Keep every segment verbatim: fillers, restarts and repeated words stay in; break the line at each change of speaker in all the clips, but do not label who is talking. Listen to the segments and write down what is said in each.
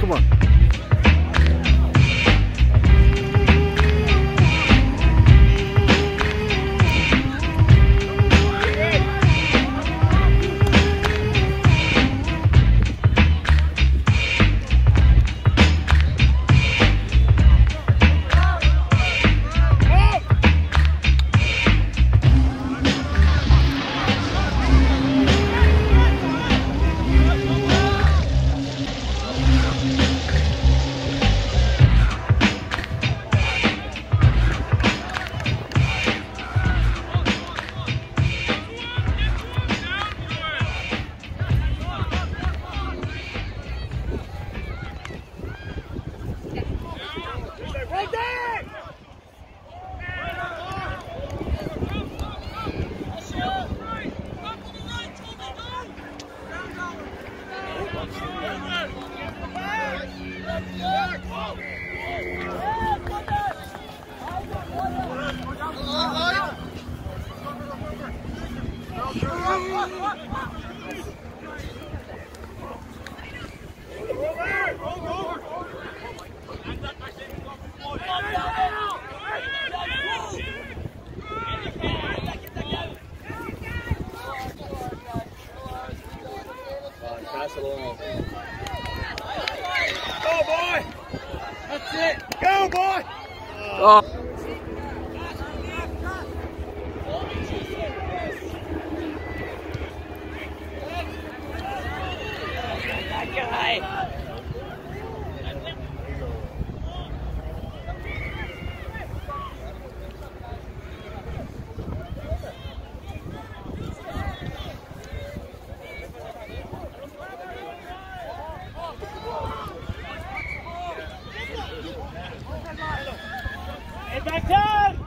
Come on.
Pass it along.
Go, boy! That's it! Go, boy!
Oh.
That guy! Hey, back down!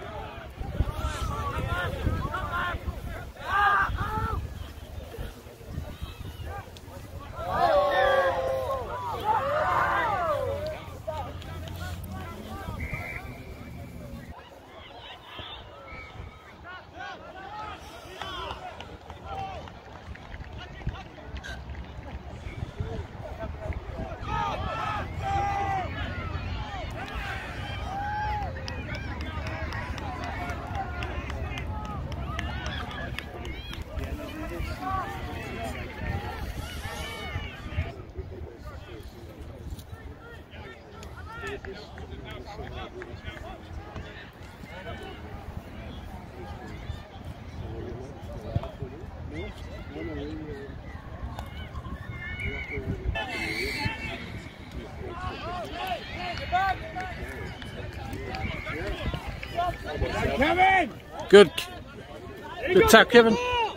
Kevin!
Good. Good tap, Kevin.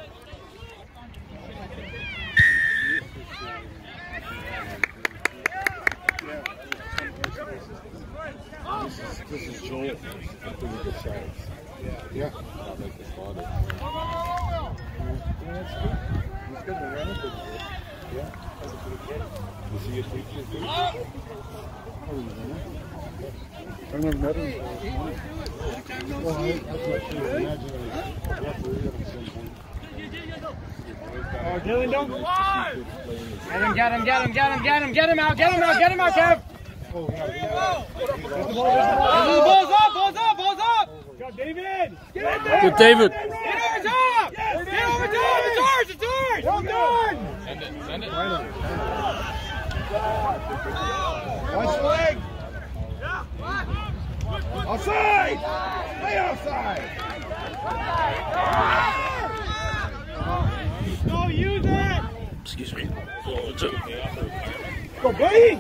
This is Joel. Pretty good size. Yeah. Not like this water. Yeah, that's good. He's good. The runner pretty good. Yeah. That's a pretty good. You see his features too? I never met him. Well, I, that's what she imagined.
Oh, Dylan, don't go on! Get him, get him, get him, get him, get him, get him out, get him out, get him out, Kev!
Oh, yeah.
Balls up, balls up, balls up! Go, David! Get in there!
Good, David.
Get over top! Get over top! It's ours, it's ours! Well done!
Send it, send it.
Watch the leg! Offside! Stay offside!
Go, use it!
Excuse me.
Go, buddy!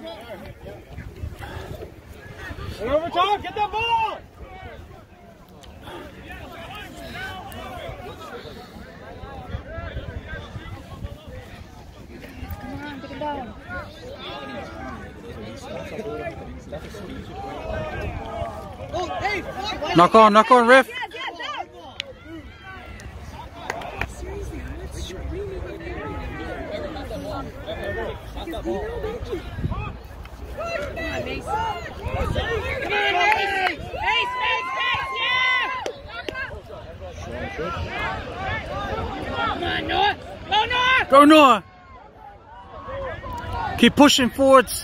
Get over top, get that ball!
Come on, get it down. Oh, hey,
Knock on, knock on, ref. Go, Noah! Keep pushing forwards.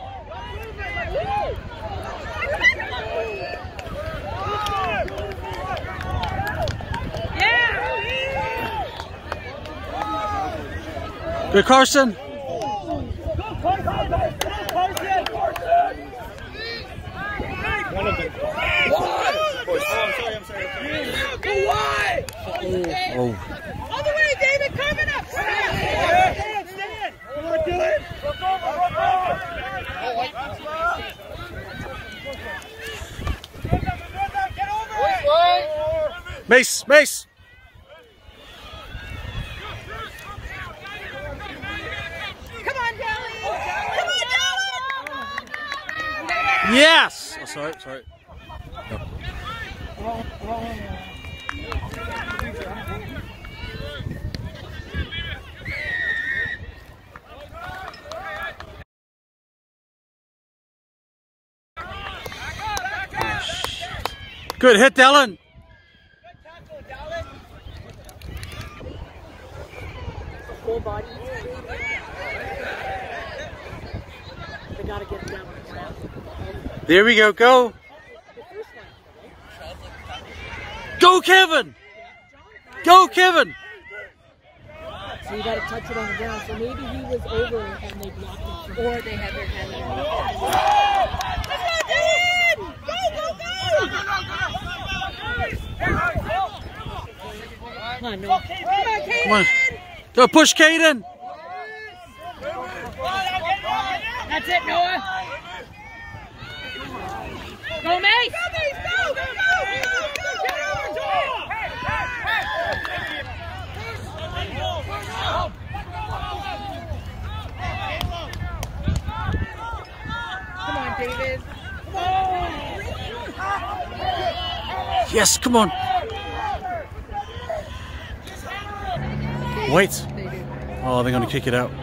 Good, Carson. Oh.
All the way, David, coming up! Stand, stand! Come on, do it! Look over, look over! Get over it!
Mace, Mace.
Come on, Dally! Come on, Dally!
Yes. Oh, sorry, sorry. Good hit, Dylan.
Full body. They gotta get down on the ground.
There we go. Go. Go, Kevin. Go, Kevin.
So you gotta touch it on the ground. So maybe he was over and they blocked him. Or they had their hand on Come on, Noah.
Come on. Go push, Caden.
That's it, Noah. Go, Mace. Go, Mace. Go, go, Come on, David.
Yes, come on. Wait. Oh, they're going to kick it out.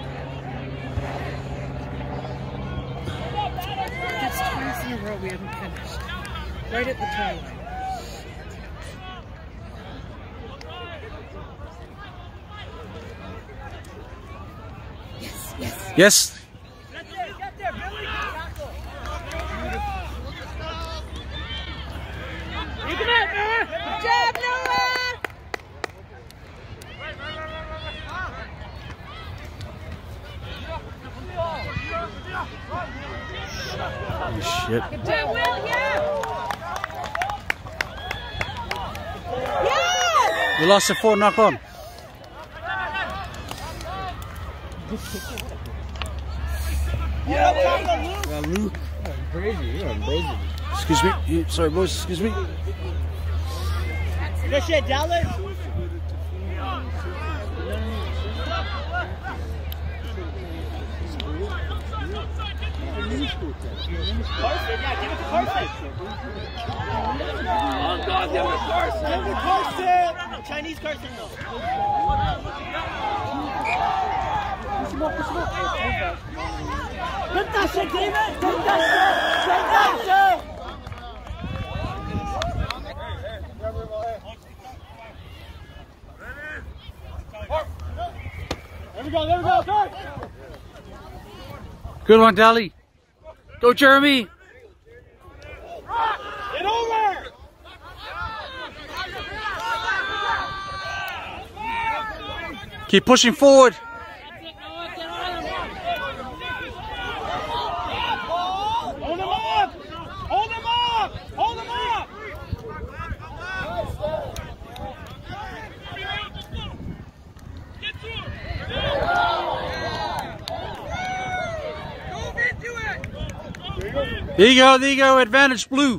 That's twice in a row we haven't finished. Right at the try line. Yes, yes.
Yes.
You can have Noah. Good job, Noah.
Oh, shit.
Good job, Will. Yeah. Yeah.
We lost the four, knock on.
Yeah, Luke. Crazy, you're crazy.
Excuse me. Yeah, sorry, boys. Excuse me.
Good shit, Dallas. Carson, yeah, give it to Carson.
Oh, God, give it to Carson.
Give it to Carson. Chinese Carson, though.
Push him up, push him up.
Good that shit, David. Good that shit. Good that shit. There we go, there we go, go!
Good one, Dally. Go, Jeremy.
Get over!
Keep pushing forward.
Hold him up! Hold him up! Hold him up!
There you go, there you go, advantage blue.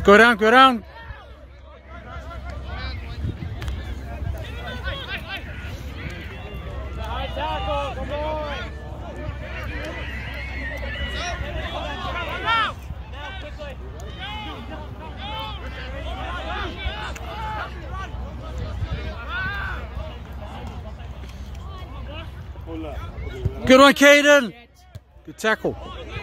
Go down, go down.
High tackle, come on.
Good one, Caden. Good tackle.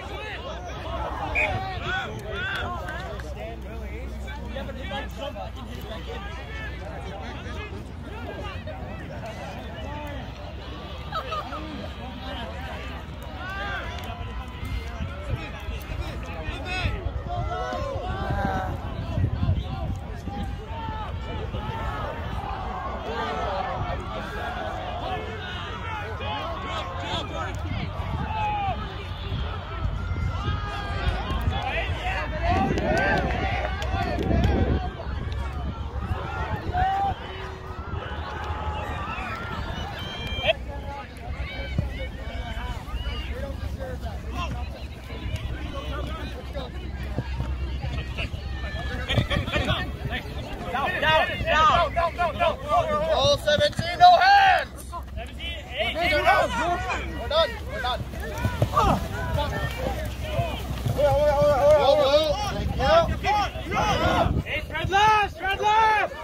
All seventeen, no hands! We're done, we're done.
Hey, spread left, spread left!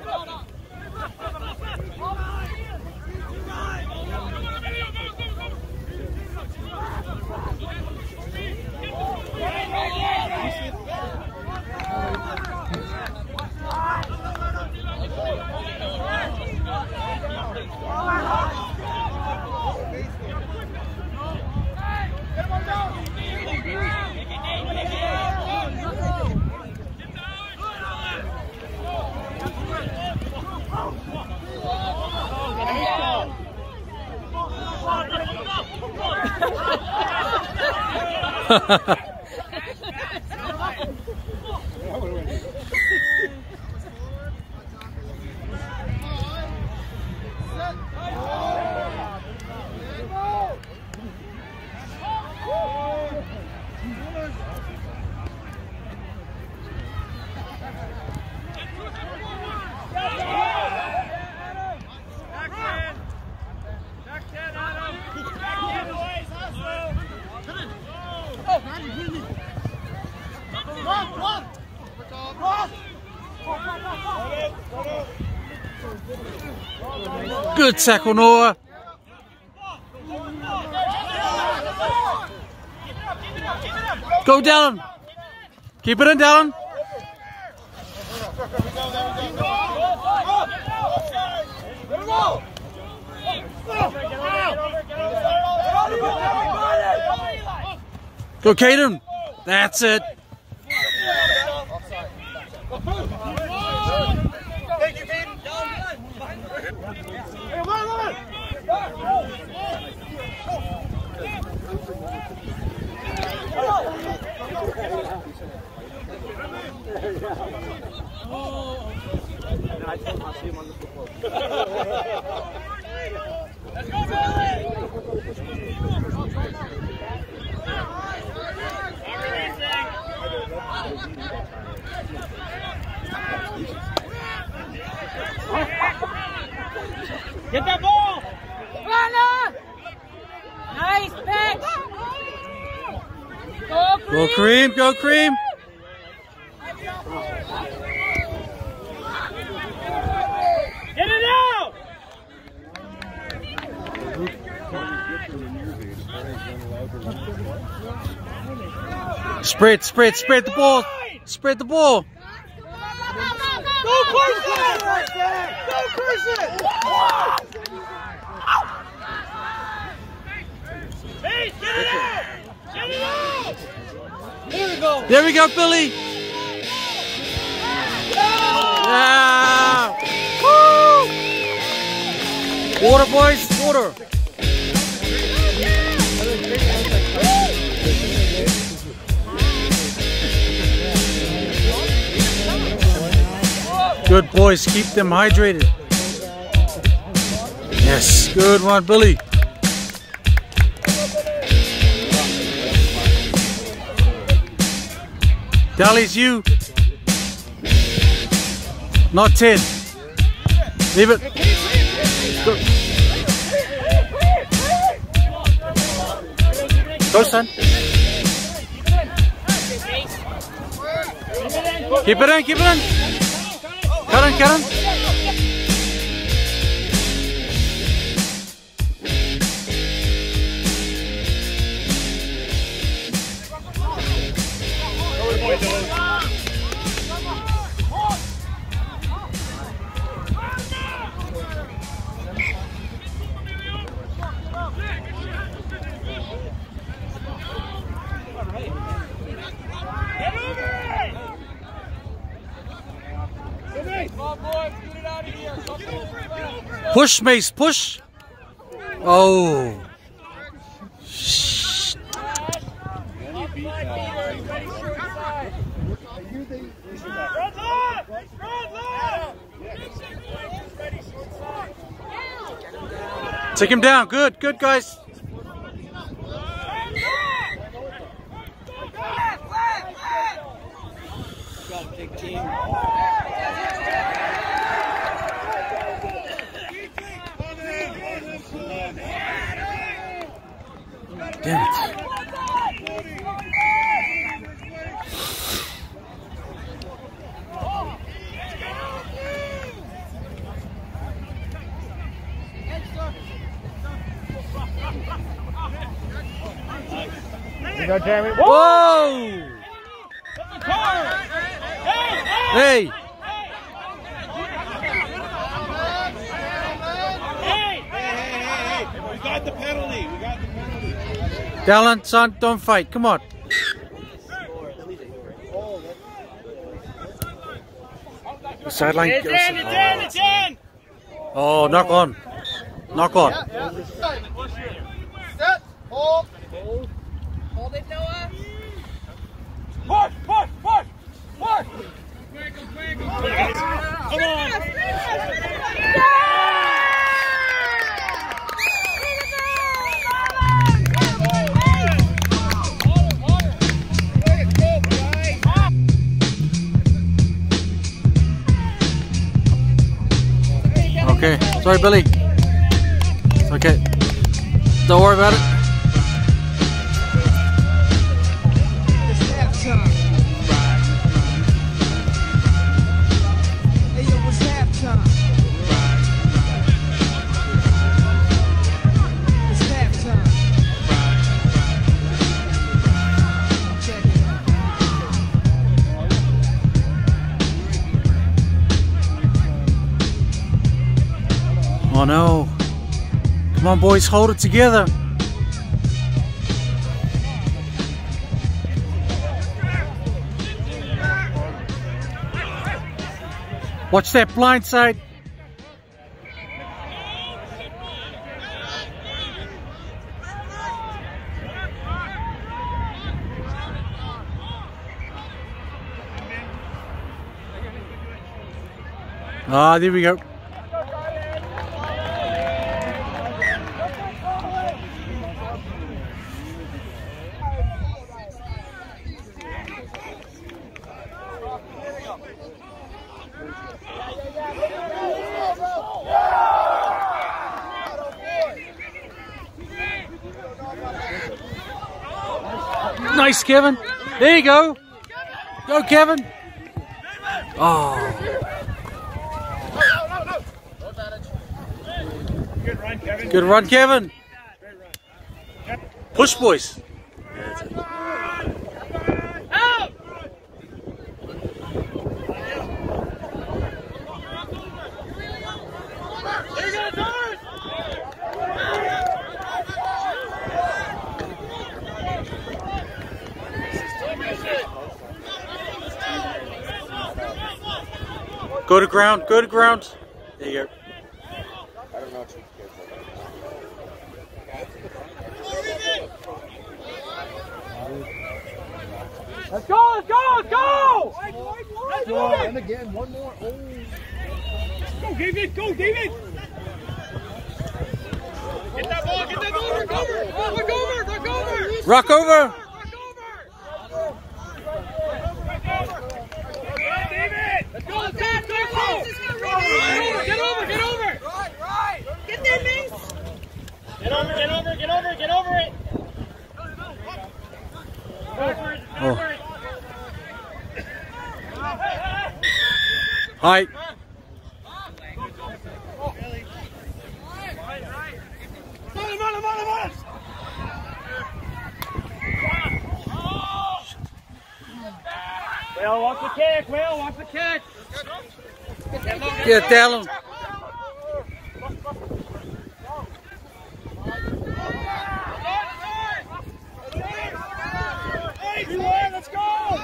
Good tackle, Noah. Go, Dallin. Keep it in, Dallin. Go, Caden. That's it.
Thank you, Caden. Hey, come on, come Let's go, Billy! Get that ball!
Runner! Nice pitch! Go, Cream!
Go, Cream. Go, Cream.
Get it out!
Spread, spread, spread the ball. Spread the ball.
Go, Carson! Go, Carson! Hey, get it out! Get it out! Here we go!
There we go, Billy. Yeah! Woo! Water, boys, water. Good boys, keep them hydrated. Yes, good one, Billy. Dally's you. Not ten. Leave it. Go, Go son. Keep it in, keep it in. Karen, Karen. Push, Mace, push. Oh. Shh. Take him down. Good, good, guys. Damn it.
You go, Jeremy.
Whoa! Hey!
We got the penalty. We got the penalty.
Dallin, son, don't fight. Come on. The sideline.
It's in, it's in, it's in.
Oh, knock on. Knock on.
Set. Hold. Hold. Hold it, Noah.
Push, push, push, push. Come on.
Okay, sorry, Billy. It's okay. Don't worry about it. Oh no. Come on, boys, hold it together. Watch that blind side. Ah, there we go. Nice, Kevin. There you go. Go, Kevin. Oh.
Good run, Kevin.
Good run, Kevin. Push, boys.
Out! There you go,
Go to ground, go to ground. There you go.
I don't know what you
Let's go, let's go, let's go!
get. Oh, and again, one more. Oh.
Go, David, go, David! Get that ball, get that ball, rock over! Rock over, rock over!
Rock over!
Rock over! David! Let's go, let's go, let's go!
Hi.
Will, watch the kick. Will, watch the kick.
Get down.
Let's go!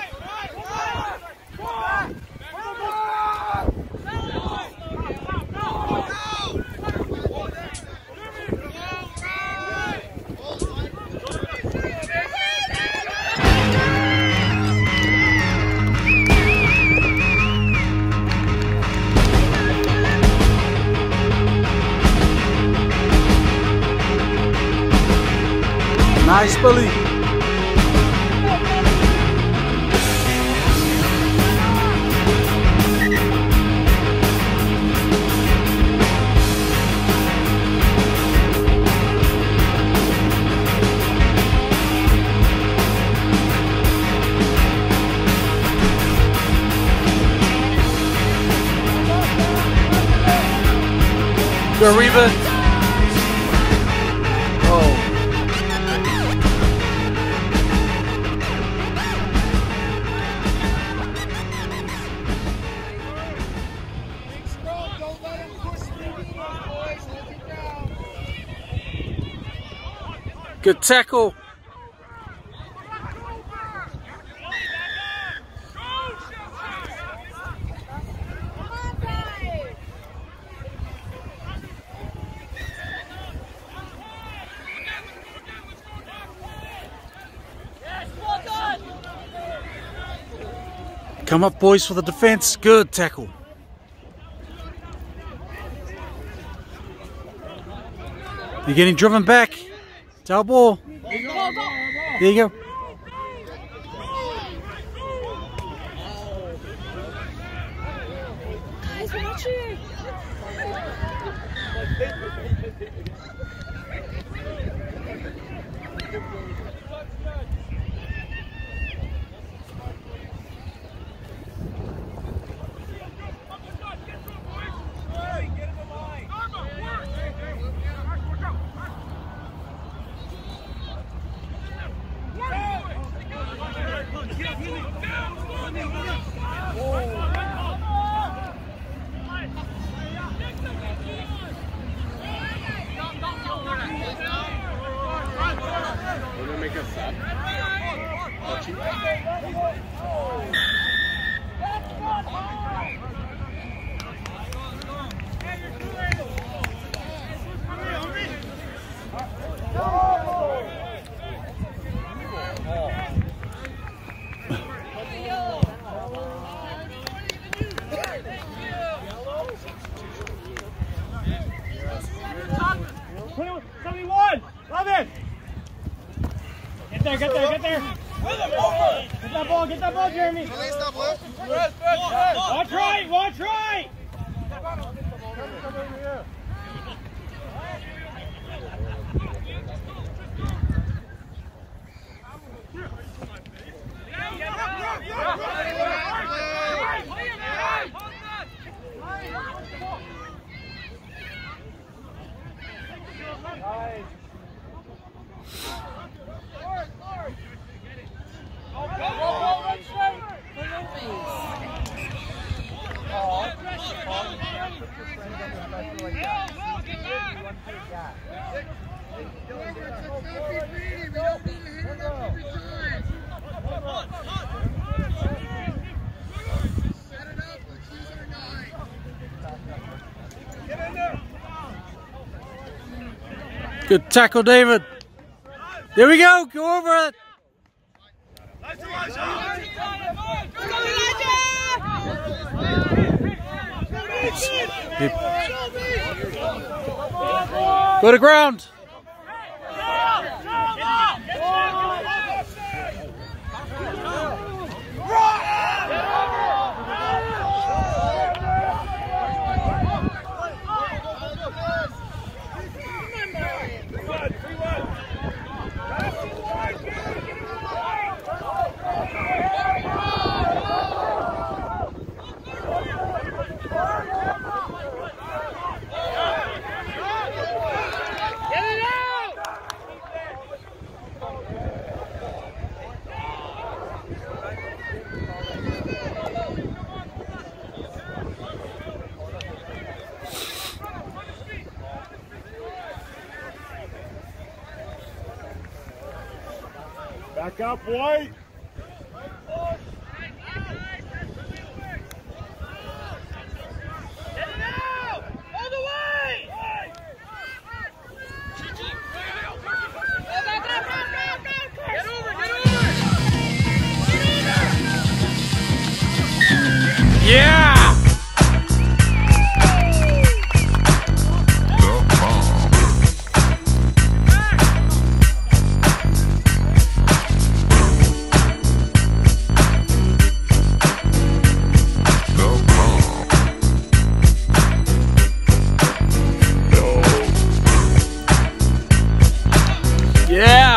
Nice, Billy. Go, Reba. Oh. Good tackle. Come up, boys, for the defense. Good tackle. You're getting driven back. Tail ball. There you go.
Guys, watch it.
seventy-one! Love it! Get there, get there, get there! Get that ball, get that ball, Jeremy! Watch right, watch right!
Good tackle, David. There we go. Go over it. Go to ground.
Back up, White.
Get it out! All the way! Get over, get over!
Yeah! Yeah!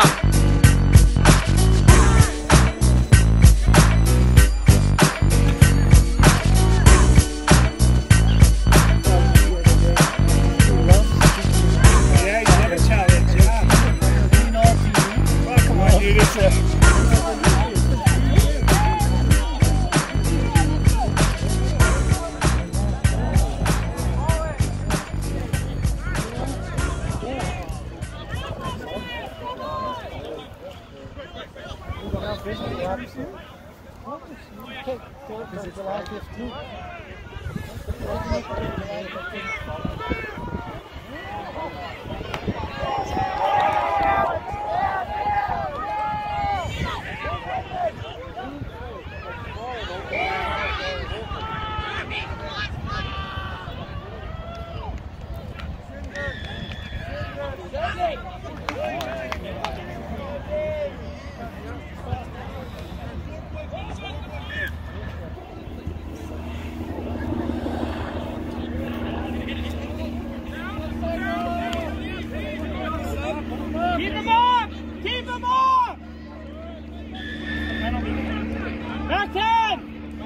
Yeah, you never challenge, yeah. Oh, come on, dude, it's a...
Keep him up! Keep him up! Back ten!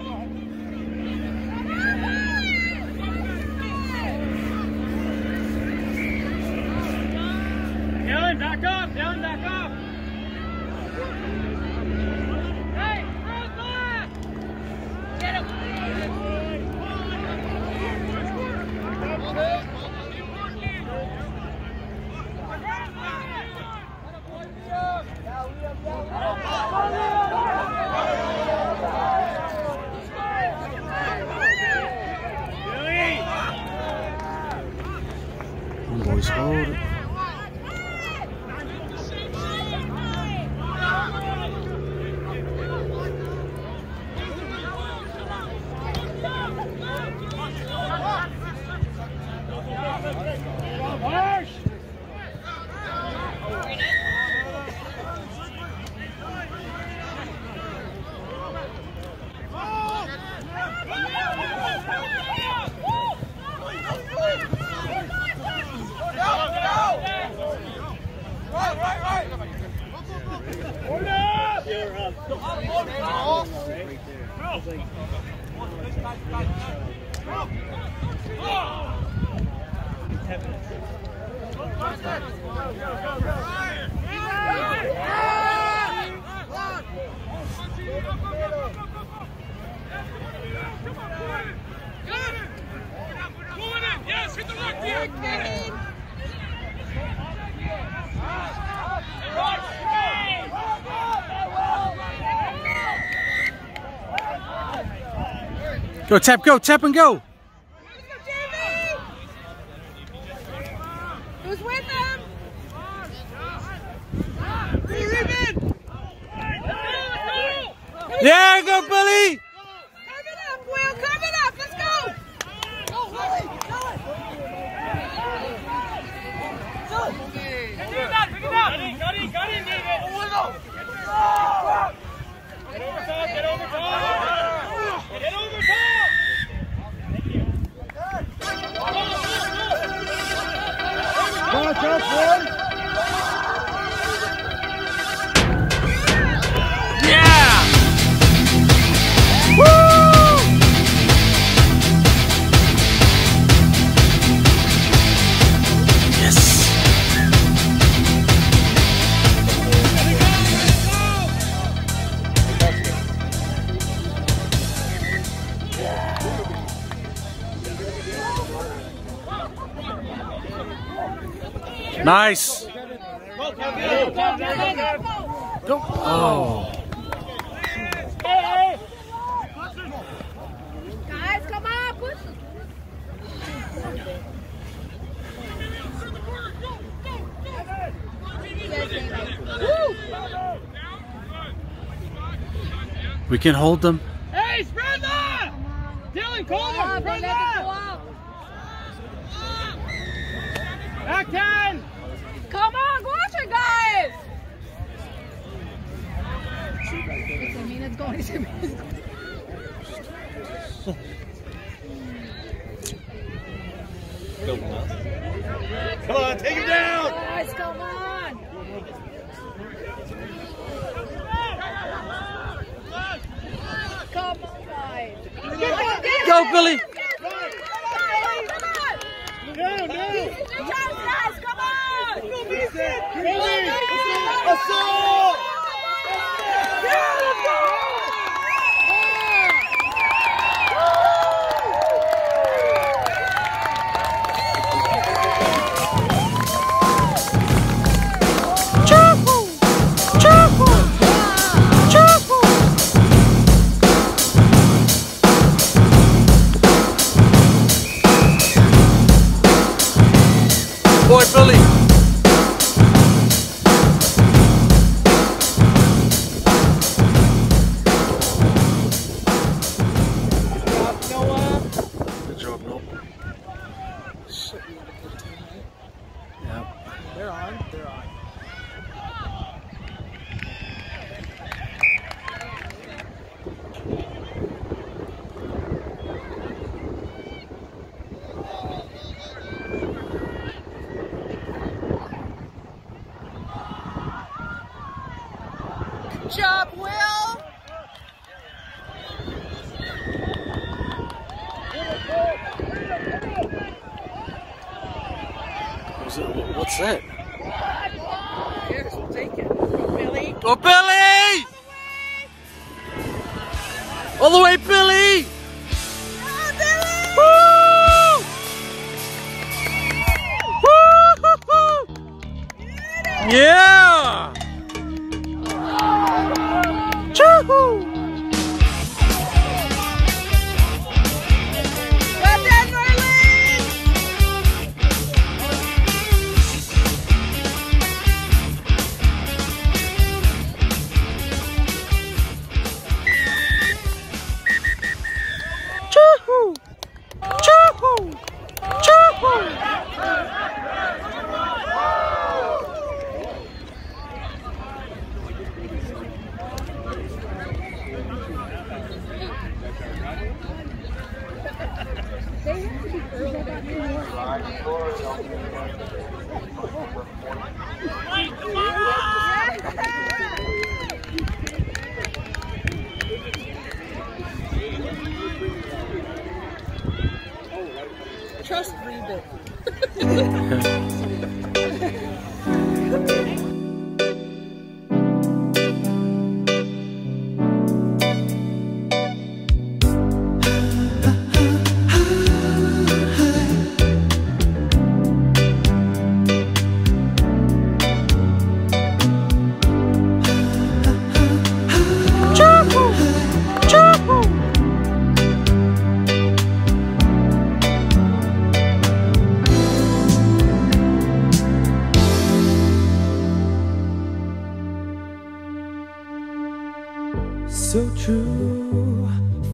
Dylan, back up! Dylan, back up! Hey, front back! Get him!
Boys, hold it.
Yes, hit the rugby!
Go, tap, go, tap and go.
Who's with them?
Yeah, go, Billy.
Carve it up, Will. Carve it up. Let's go. Go, Willie. Go. Pick it up. Pick it up. Got in, got in, got in, David. Get over top. Get over top. Get over top.
Back up, boy.
Yeah! Woo! Yes! Nice! Go, Go. Oh.
Guys, come on, push.
We can hold them.
Hey, spread that! Dylan, call him! Spread that! Back ten!
Come on, watch it, guys! It's a minute going. It's a minute going.
Come on, take him down!
Guys, come on! Come on, guys!
Go, Billy!
No, no!
Guys, come on!
Billy! Assault!
Boy, Billy. Good job, Noah. Yep.
They're on. They're on.
Good job, Will!
What's that? What's that?
Here's, we'll take it. Billy.
Oh, Billy! All the way, Billy! Woo! Woo! Yeah! Choo-hoo! Choo-hoo! Choo-hoo! Choo-hoo!
Trust Rugby.
So true.